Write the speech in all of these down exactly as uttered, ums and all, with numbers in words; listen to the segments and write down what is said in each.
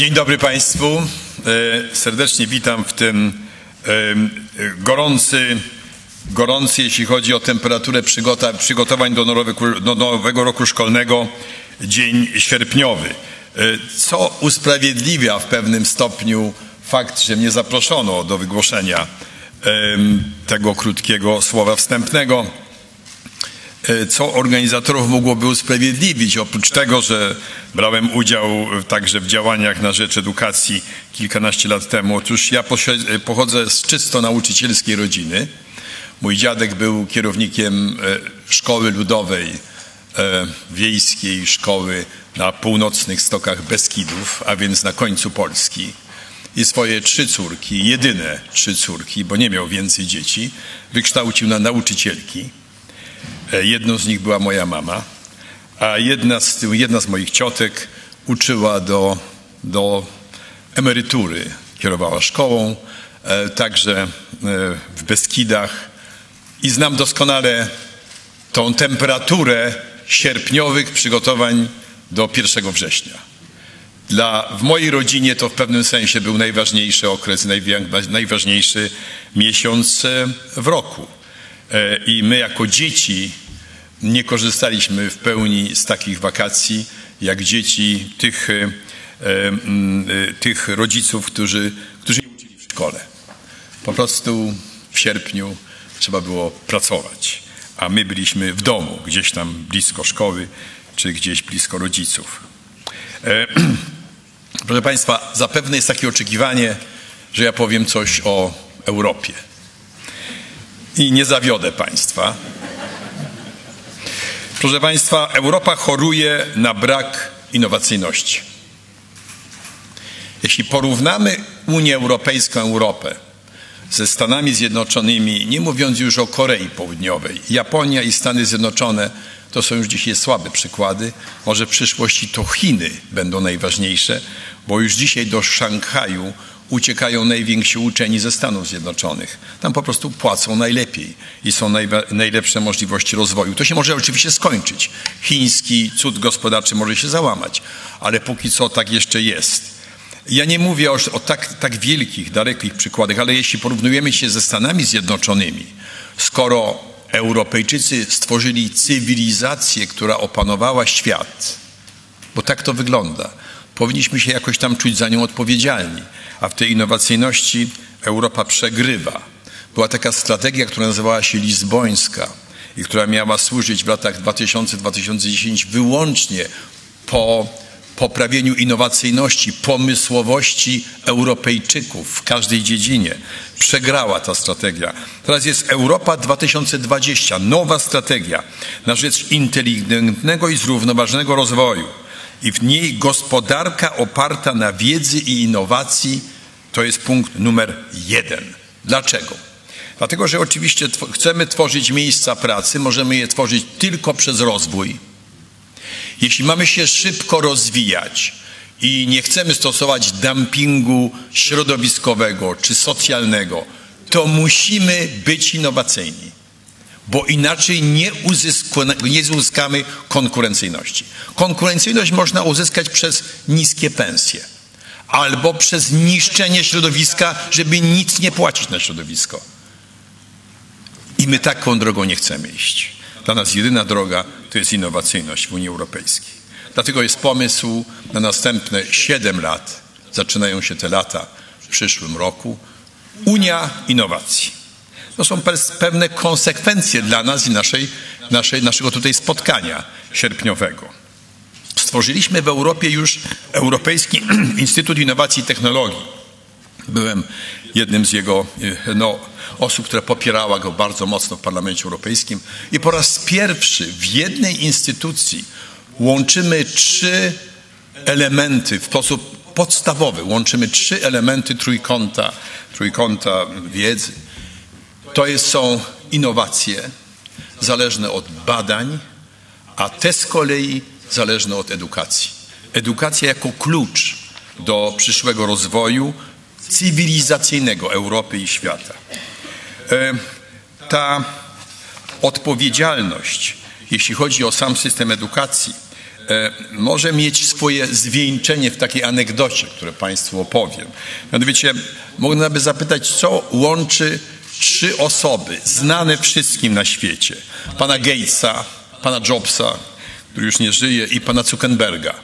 Dzień dobry Państwu. Serdecznie witam w tym gorący, gorący jeśli chodzi o temperaturę przygotowań do nowego, do nowego roku szkolnego, dzień sierpniowy. Co usprawiedliwia w pewnym stopniu fakt, że mnie zaproszono do wygłoszenia tego krótkiego słowa wstępnego. Co organizatorów mogłoby usprawiedliwić, oprócz tego, że brałem udział także w działaniach na rzecz edukacji kilkanaście lat temu. Otóż ja pochodzę z czysto nauczycielskiej rodziny. Mój dziadek był kierownikiem szkoły ludowej, wiejskiej szkoły na północnych stokach Beskidów, a więc na końcu Polski. I swoje trzy córki, jedyne trzy córki, bo nie miał więcej dzieci, wykształcił na nauczycielki. Jedną z nich była moja mama, a jedna z, jedna z moich ciotek uczyła do, do emerytury. Kierowała szkołą, e, także e, w Beskidach i znam doskonale tą temperaturę sierpniowych przygotowań do pierwszego września. Dla, w mojej rodzinie to w pewnym sensie był najważniejszy okres, najważniejszy miesiąc w roku. I my jako dzieci nie korzystaliśmy w pełni z takich wakacji, jak dzieci tych, e, e, tych rodziców, którzy, którzy nie uczyli w szkole. Po prostu w sierpniu trzeba było pracować, a my byliśmy w domu, gdzieś tam blisko szkoły, czy gdzieś blisko rodziców. E, proszę Państwa, zapewne jest takie oczekiwanie, że ja powiem coś o Europie. I nie zawiodę Państwa. Proszę Państwa, Europa choruje na brak innowacyjności. Jeśli porównamy Unię Europejską, Europę ze Stanami Zjednoczonymi, nie mówiąc już o Korei Południowej, Japonia i Stany Zjednoczone to są już dzisiaj słabe przykłady. Może w przyszłości to Chiny będą najważniejsze, bo już dzisiaj do Szanghaju uciekają najwięksi uczeni ze Stanów Zjednoczonych. Tam po prostu płacą najlepiej i są najlepsze możliwości rozwoju. To się może oczywiście skończyć. Chiński cud gospodarczy może się załamać, ale póki co tak jeszcze jest. Ja nie mówię o, o tak, tak wielkich, dalekich przykładach, ale jeśli porównujemy się ze Stanami Zjednoczonymi, skoro Europejczycy stworzyli cywilizację, która opanowała świat, bo tak to wygląda, powinniśmy się jakoś tam czuć za nią odpowiedzialni. A w tej innowacyjności Europa przegrywa. Była taka strategia, która nazywała się lizbońska i która miała służyć w latach dwa tysiące do dwa tysiące dziesiątego wyłącznie po poprawieniu innowacyjności, pomysłowości Europejczyków w każdej dziedzinie. Przegrała ta strategia. Teraz jest Europa dwa tysiące dwadzieścia, nowa strategia na rzecz inteligentnego i zrównoważonego rozwoju. I w niej gospodarka oparta na wiedzy i innowacji to jest punkt numer jeden. Dlaczego? Dlatego, że oczywiście tw- chcemy tworzyć miejsca pracy, możemy je tworzyć tylko przez rozwój. Jeśli mamy się szybko rozwijać i nie chcemy stosować dumpingu środowiskowego czy socjalnego, to musimy być innowacyjni. Bo inaczej nie, nie uzyskamy konkurencyjności. Konkurencyjność można uzyskać przez niskie pensje albo przez niszczenie środowiska, żeby nic nie płacić na środowisko. I my taką drogą nie chcemy iść. Dla nas jedyna droga to jest innowacyjność w Unii Europejskiej. Dlatego jest pomysł na następne siedem lat, zaczynają się te lata w przyszłym roku, Unia Innowacji. To są pewne konsekwencje dla nas i naszej, naszej, naszego tutaj spotkania sierpniowego. Stworzyliśmy w Europie już Europejski Instytut Innowacji i Technologii. Byłem jednym z jego no, osób, która popierała go bardzo mocno w Parlamencie Europejskim. I po raz pierwszy w jednej instytucji łączymy trzy elementy w sposób podstawowy. Łączymy trzy elementy trójkąta, trójkąta wiedzy. To jest, są innowacje zależne od badań, a te z kolei zależne od edukacji. Edukacja jako klucz do przyszłego rozwoju cywilizacyjnego Europy i świata. Ta odpowiedzialność, jeśli chodzi o sam system edukacji, e, może mieć swoje zwieńczenie w takiej anegdocie, które Państwu opowiem. Mianowicie można by zapytać, co łączy trzy osoby znane wszystkim na świecie. Pana Gatesa, pana Jobsa, który już nie żyje, i pana Zuckerberga.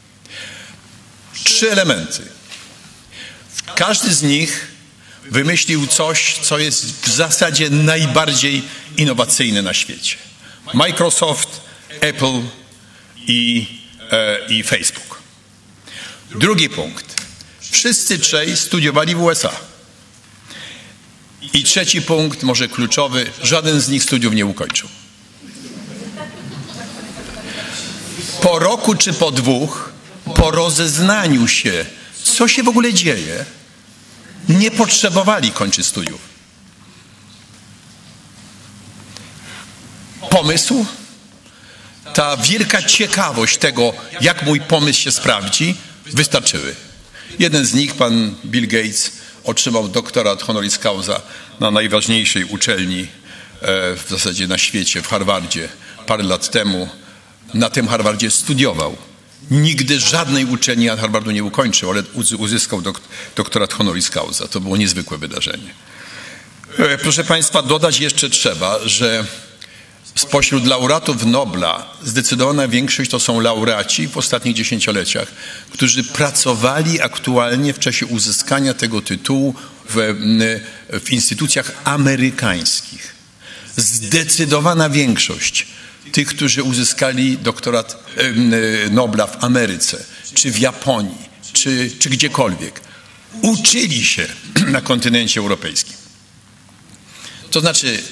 Trzy elementy. Każdy z nich wymyślił coś, co jest w zasadzie najbardziej innowacyjne na świecie. Microsoft, Apple i, e, i Facebook. Drugi punkt. Wszyscy trzej studiowali w U S A. I trzeci punkt, może kluczowy, żaden z nich studiów nie ukończył. Po roku czy po dwóch, po rozeznaniu się, co się w ogóle dzieje, nie potrzebowali kończyć studiów. Pomysł, ta wielka ciekawość tego, jak mój pomysł się sprawdzi, wystarczyły. Jeden z nich, pan Bill Gates, otrzymał doktorat honoris causa na najważniejszej uczelni w zasadzie na świecie, w Harvardzie, parę lat temu. Na tym Harvardzie studiował. Nigdy żadnej uczelni na Harvardu nie ukończył, ale uzyskał doktorat honoris causa. To było niezwykłe wydarzenie. Proszę Państwa, dodać jeszcze trzeba, że spośród laureatów Nobla zdecydowana większość to są laureaci w ostatnich dziesięcioleciach, którzy pracowali aktualnie w czasie uzyskania tego tytułu w, w instytucjach amerykańskich. Zdecydowana większość tych, którzy uzyskali doktorat Nobla w Ameryce, czy w Japonii, czy, czy gdziekolwiek, uczyli się na kontynencie europejskim. To znaczy,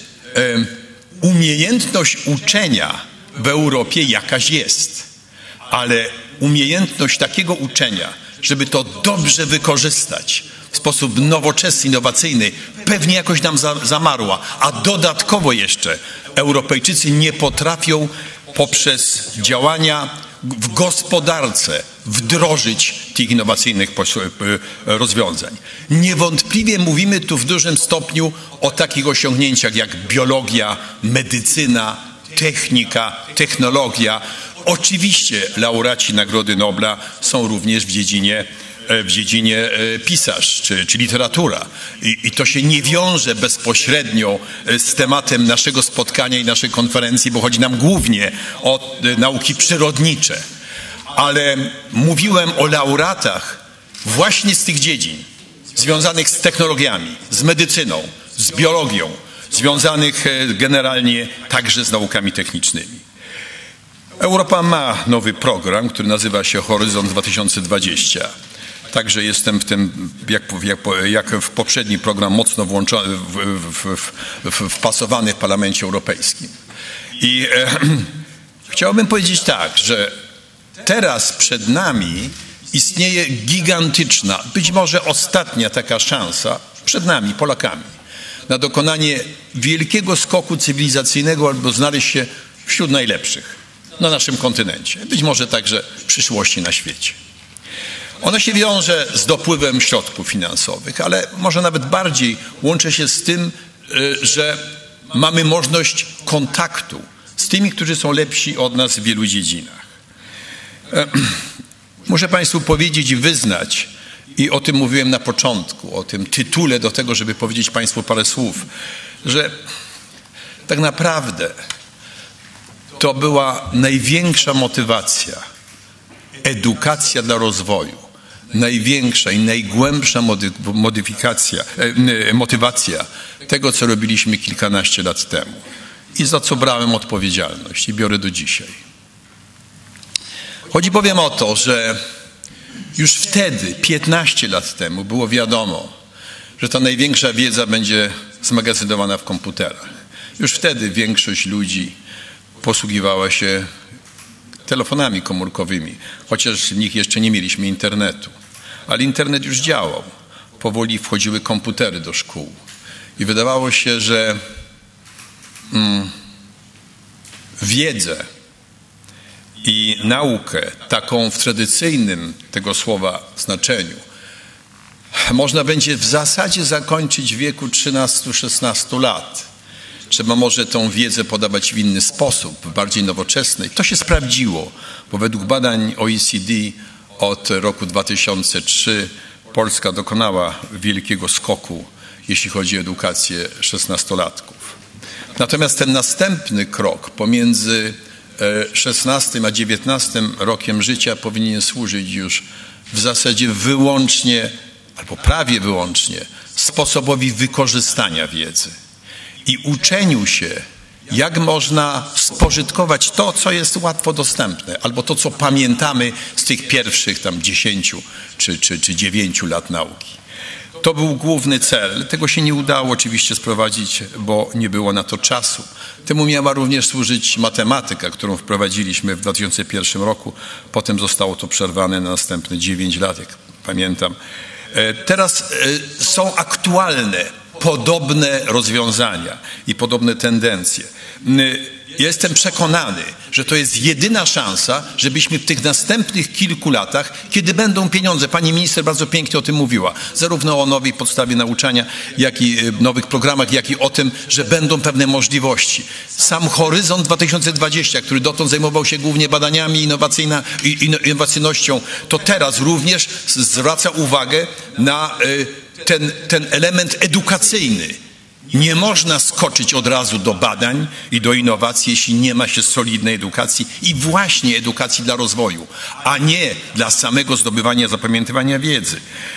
umiejętność uczenia w Europie jakaś jest, ale umiejętność takiego uczenia, żeby to dobrze wykorzystać w sposób nowoczesny, innowacyjny, pewnie jakoś nam za, zamarła, a dodatkowo jeszcze Europejczycy nie potrafią poprzez działania w gospodarce wdrożyć tych innowacyjnych rozwiązań. Niewątpliwie mówimy tu w dużym stopniu o takich osiągnięciach jak biologia, medycyna, technika, technologia. Oczywiście laureaci Nagrody Nobla są również w dziedzinie w dziedzinie pisarz czy, czy literatura. I, I to się nie wiąże bezpośrednio z tematem naszego spotkania i naszej konferencji, bo chodzi nam głównie o nauki przyrodnicze. Ale mówiłem o laureatach właśnie z tych dziedzin, związanych z technologiami, z medycyną, z biologią, związanych generalnie także z naukami technicznymi. Europa ma nowy program, który nazywa się Horyzont dwa tysiące dwadzieścia. Także jestem w tym, jak, jak, jak w poprzedni program, mocno włączony, w, w, w, wpasowany w Parlamencie Europejskim. I e, chciałbym powiedzieć tak, że teraz przed nami istnieje gigantyczna, być może ostatnia taka szansa, przed nami, Polakami, na dokonanie wielkiego skoku cywilizacyjnego albo znaleźć się wśród najlepszych na naszym kontynencie, być może także w przyszłości na świecie. Ono się wiąże z dopływem środków finansowych, ale może nawet bardziej łączy się z tym, że mamy możliwość kontaktu z tymi, którzy są lepsi od nas w wielu dziedzinach. Muszę Państwu powiedzieć i wyznać, i o tym mówiłem na początku, o tym tytule do tego, żeby powiedzieć Państwu parę słów, że tak naprawdę to była największa motywacja, edukacja dla rozwoju, największa i najgłębsza modyfikacja, motywacja tego, co robiliśmy kilkanaście lat temu i za co brałem odpowiedzialność i biorę do dzisiaj. Chodzi bowiem o to, że już wtedy, piętnaście lat temu, było wiadomo, że ta największa wiedza będzie zmagazynowana w komputerach. Już wtedy większość ludzi posługiwała się telefonami komórkowymi, chociaż w nich jeszcze nie mieliśmy internetu. Ale internet już działał. Powoli wchodziły komputery do szkół. I wydawało się, że mm, wiedzę i naukę, taką w tradycyjnym tego słowa znaczeniu, można będzie w zasadzie zakończyć w wieku trzynastu szesnastu lat. trzeba może tą wiedzę podawać w inny sposób, bardziej nowoczesny. To się sprawdziło, bo według badań O E C D od roku dwa tysiące trzeciego Polska dokonała wielkiego skoku, jeśli chodzi o edukację szesnastolatków. Natomiast ten następny krok pomiędzy szesnastym a dziewiętnastym rokiem życia powinien służyć już w zasadzie wyłącznie, albo prawie wyłącznie, sposobowi wykorzystania wiedzy i uczeniu się, jak można spożytkować to, co jest łatwo dostępne, albo to, co pamiętamy z tych pierwszych tam dziesięciu czy, czy, czy dziewięciu lat nauki. To był główny cel. Tego się nie udało oczywiście sprowadzić, bo nie było na to czasu. Temu miała również służyć matematyka, którą wprowadziliśmy w dwa tysiące pierwszym roku. Potem zostało to przerwane na następne dziewięć lat, jak pamiętam. Teraz są aktualne, podobne rozwiązania i podobne tendencje. Ja jestem przekonany, że to jest jedyna szansa, żebyśmy w tych następnych kilku latach, kiedy będą pieniądze, pani minister bardzo pięknie o tym mówiła, zarówno o nowej podstawie nauczania, jak i nowych programach, jak i o tym, że będą pewne możliwości. Sam Horyzont dwa tysiące dwadzieścia, który dotąd zajmował się głównie badaniami innowacyjnością, to teraz również zwraca uwagę na ten, ten element edukacyjny. Nie można skoczyć od razu do badań i do innowacji, jeśli nie ma się solidnej edukacji i właśnie edukacji dla rozwoju, a nie dla samego zdobywania, zapamiętywania wiedzy.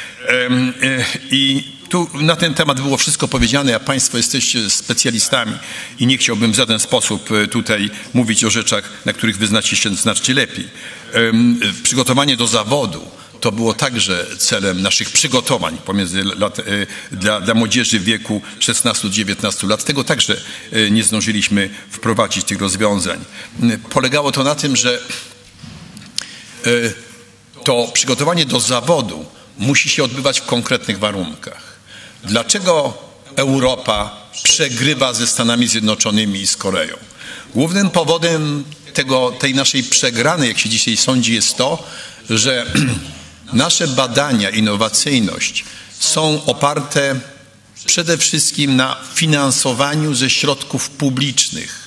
I tu na ten temat było wszystko powiedziane, a Państwo jesteście specjalistami i nie chciałbym w żaden sposób tutaj mówić o rzeczach, na których wyznacie się znacznie lepiej. Przygotowanie do zawodu to było także celem naszych przygotowań pomiędzy lat, dla, dla młodzieży w wieku szesnastu do dziewiętnastu lat. Tego także nie zdążyliśmy wprowadzić tych rozwiązań. Polegało to na tym, że to przygotowanie do zawodu musi się odbywać w konkretnych warunkach. Dlaczego Europa przegrywa ze Stanami Zjednoczonymi i z Koreą? Głównym powodem tego, tej naszej przegranej, jak się dzisiaj sądzi, jest to, że nasze badania, innowacyjność są oparte przede wszystkim na finansowaniu ze środków publicznych.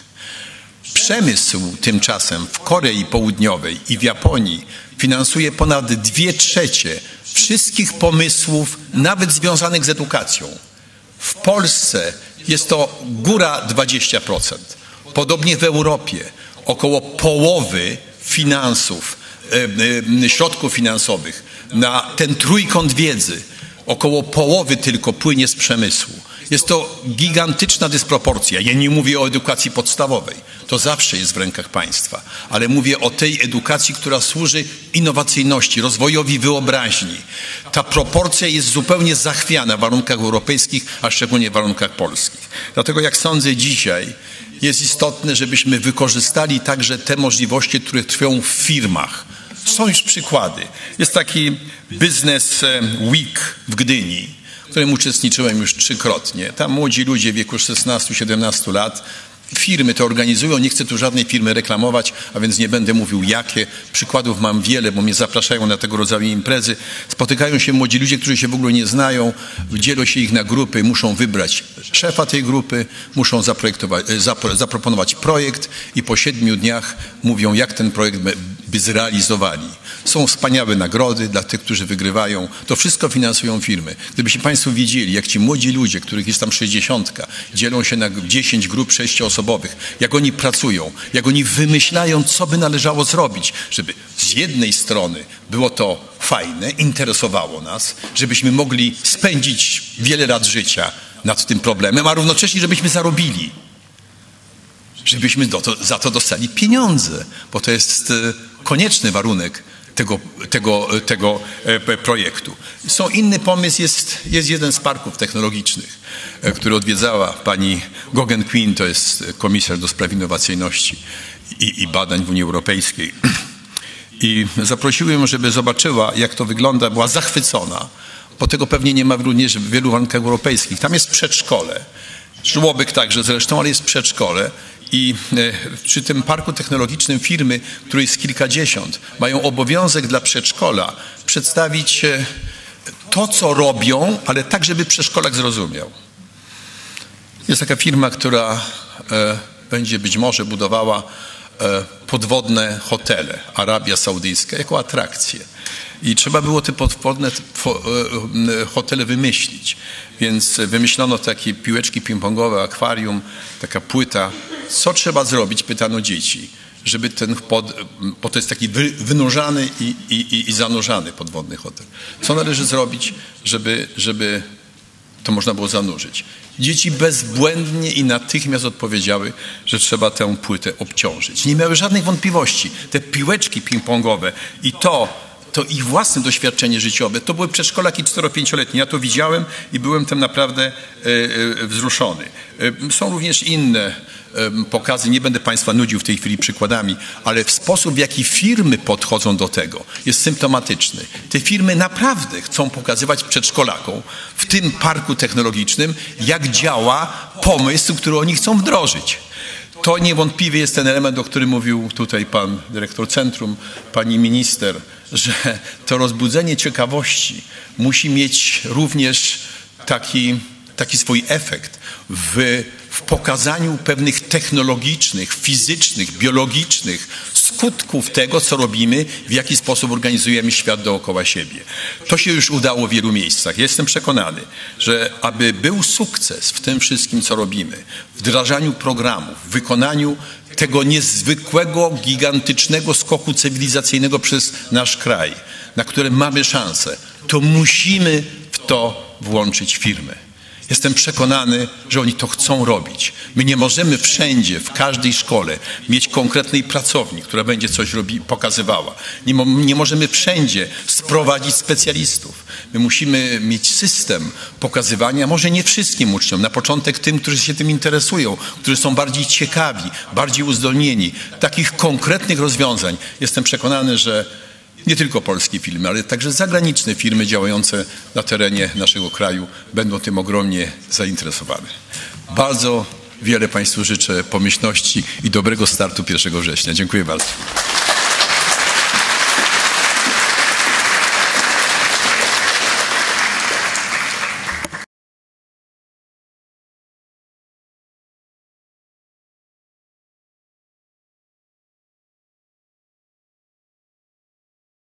Przemysł tymczasem w Korei Południowej i w Japonii finansuje ponad dwie trzecie wszystkich pomysłów, nawet związanych z edukacją. W Polsce jest to góra dwadzieścia procent. Podobnie w Europie około połowy finansów, środków finansowych na ten trójkąt wiedzy, około połowy tylko płynie z przemysłu. Jest to gigantyczna dysproporcja. Ja nie mówię o edukacji podstawowej. To zawsze jest w rękach państwa. Ale mówię o tej edukacji, która służy innowacyjności, rozwojowi wyobraźni. Ta proporcja jest zupełnie zachwiana w warunkach europejskich, a szczególnie w warunkach polskich. Dlatego jak sądzę dzisiaj, jest istotne, żebyśmy wykorzystali także te możliwości, które trwają w firmach. Są już przykłady. Jest taki Business Week w Gdyni, w którym uczestniczyłem już trzykrotnie. Tam młodzi ludzie w wieku szesnastu siedemnastu lat, firmy to organizują. Nie chcę tu żadnej firmy reklamować, a więc nie będę mówił jakie. Przykładów mam wiele, bo mnie zapraszają na tego rodzaju imprezy. Spotykają się młodzi ludzie, którzy się w ogóle nie znają, dzielą się ich na grupy, muszą wybrać szefa tej grupy, muszą zaprojektować, zapro, zaproponować projekt i po siedmiu dniach mówią, jak ten projekt by zrealizowali. Są wspaniałe nagrody dla tych, którzy wygrywają. To wszystko finansują firmy. Gdybyście Państwo wiedzieli, jak ci młodzi ludzie, których jest tam sześćdziesiątka, dzielą się na dziesięć grup sześcioosobowych, jak oni pracują, jak oni wymyślają, co by należało zrobić, żeby z jednej strony było to fajne, interesowało nas, żebyśmy mogli spędzić wiele lat życia nad tym problemem, a równocześnie, żebyśmy zarobili. Żebyśmy do to, za to dostali pieniądze, bo to jest konieczny warunek tego, tego, tego projektu. Są inny pomysł, jest, jest jeden z parków technologicznych, który odwiedzała pani Gauguin, to jest komisarz do spraw innowacyjności i, i badań w Unii Europejskiej. I zaprosiłem ją, żeby zobaczyła, jak to wygląda. Była zachwycona, bo tego pewnie nie ma również w wielu warunkach europejskich. Tam jest przedszkole, żłobek także zresztą, ale jest przedszkole. I przy tym parku technologicznym firmy, której jest kilkadziesiąt, mają obowiązek dla przedszkola przedstawić to, co robią, ale tak, żeby przedszkolak zrozumiał. Jest taka firma, która e, będzie być może budowała e, podwodne hotele, Arabia Saudyjska, jako atrakcję. I trzeba było te podwodne hotele wymyślić. Więc wymyślono takie piłeczki ping-pongowe, akwarium, taka płyta. Co trzeba zrobić, pytano dzieci, żeby ten pod, bo to jest taki wy, wynurzany i, i, i zanurzany podwodny hotel. Co należy zrobić, żeby, żeby to można było zanurzyć? Dzieci bezbłędnie i natychmiast odpowiedziały, że trzeba tę płytę obciążyć. Nie miały żadnych wątpliwości. Te piłeczki ping-pongowe i to, to ich własne doświadczenie życiowe, to były przedszkolaki cztero-pięcioletnie. Ja to widziałem i byłem tym naprawdę e, e, wzruszony. E, są również inne e, pokazy, nie będę Państwa nudził w tej chwili przykładami, ale w sposób, w jaki firmy podchodzą do tego, jest symptomatyczny. Te firmy naprawdę chcą pokazywać przedszkolakom w tym parku technologicznym, jak działa pomysł, który oni chcą wdrożyć. To niewątpliwie jest ten element, o którym mówił tutaj pan dyrektor centrum, pani minister, że to rozbudzenie ciekawości musi mieć również taki, taki swój efekt w, w pokazaniu pewnych technologicznych, fizycznych, biologicznych skutków tego, co robimy, w jaki sposób organizujemy świat dookoła siebie. To się już udało w wielu miejscach. Jestem przekonany, że aby był sukces w tym wszystkim, co robimy, w wdrażaniu programów, w wykonaniu tego niezwykłego, gigantycznego skoku cywilizacyjnego przez nasz kraj, na które mamy szansę, to musimy w to włączyć firmy. Jestem przekonany, że oni to chcą robić. My nie możemy wszędzie, w każdej szkole mieć konkretnej pracowni, która będzie coś robi, pokazywała. Nie, mo, nie możemy wszędzie sprowadzić specjalistów. My musimy mieć system pokazywania, może nie wszystkim uczniom, na początek tym, którzy się tym interesują, którzy są bardziej ciekawi, bardziej uzdolnieni. Takich konkretnych rozwiązań jestem przekonany, że nie tylko polskie firmy, ale także zagraniczne firmy działające na terenie naszego kraju będą tym ogromnie zainteresowane. Bardzo wiele Państwu życzę pomyślności i dobrego startu pierwszego września. Dziękuję bardzo.